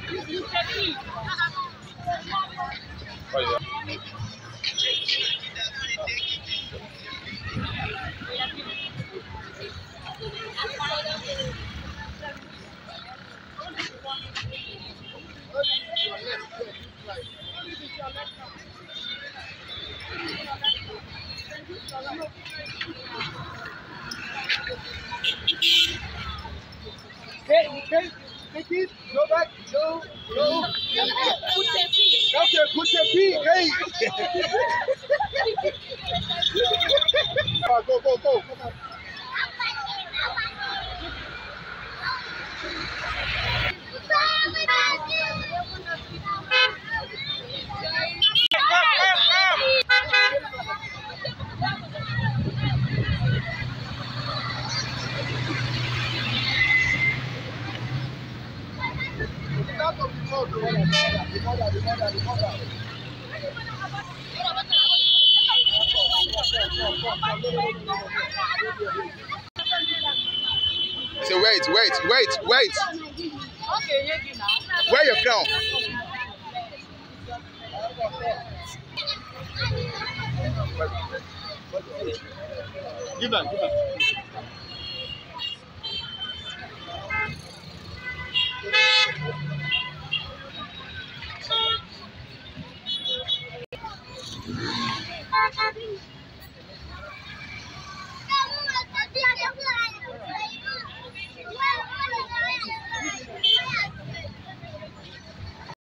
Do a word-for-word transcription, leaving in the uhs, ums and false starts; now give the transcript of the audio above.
Okay, okay, take it, go back, go, go. Okay, put your feet, hey. Go, go, go, go, come on. So wait, wait, wait, wait. Wear your crown. Give that, give that.